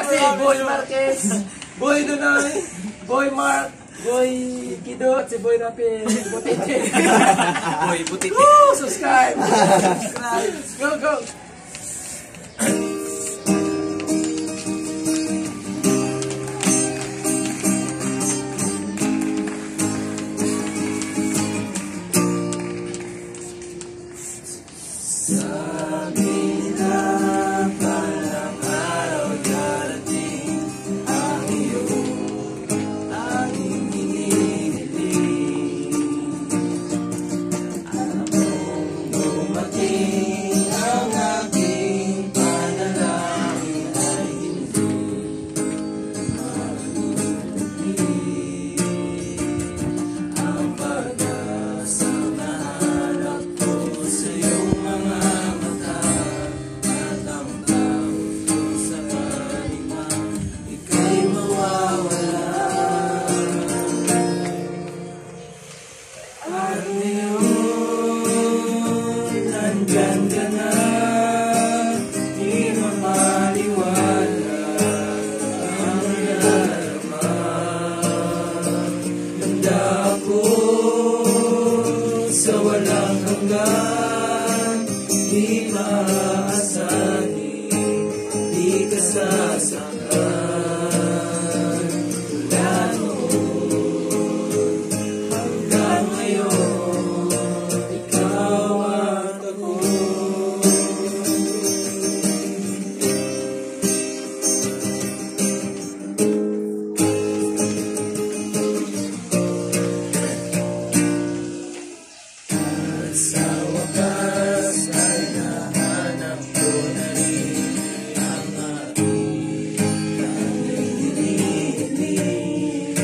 si Boy Marquez, Boy Nunoy, Boy Mark, Boy Kido, at si Boy Rapi Butiti. Boy Butiti. Woo! Subscribe! Go, go! Sabi na palang araw darating ang iyong aking hinihiling. Alam mong dumating ang aking panalangin ay hindi malulit. Ang pag-asang nahanap ko sa iyong mga mata at ang tawag ko sa kalima, ika'y mawawala. At ngayon, nandyan ka na, di mamaliwanag ang nadarama. Handa ako sa walang hanggan, di maaasahin, di ka sasaktan. Mula noon hanggang ngayon, ikaw at ako. At sa wakas ay nahanap ko na rin ang aking tanging hinihiling.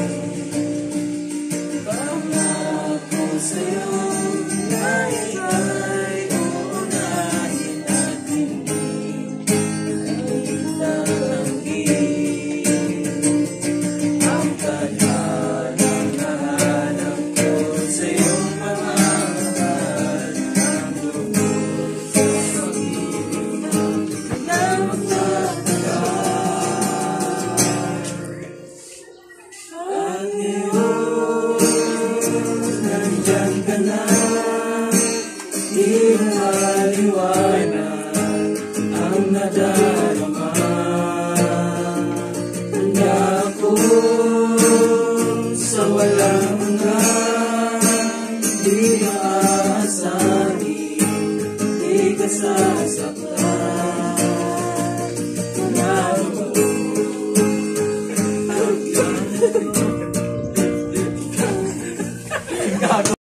Pangako sa'yo na ika'y uunahin at hindi tatanggihin. Ang tadhanang nahanap ko sa iyong mga mahal, ang lubos sa pag-ibig na magtatagal. At ngayon, nandyan ka na, di maliwanag ang nadarama. Handa ako sa walang hanggan, di maaasahin, di ka sasaktan. Mula noon hanggang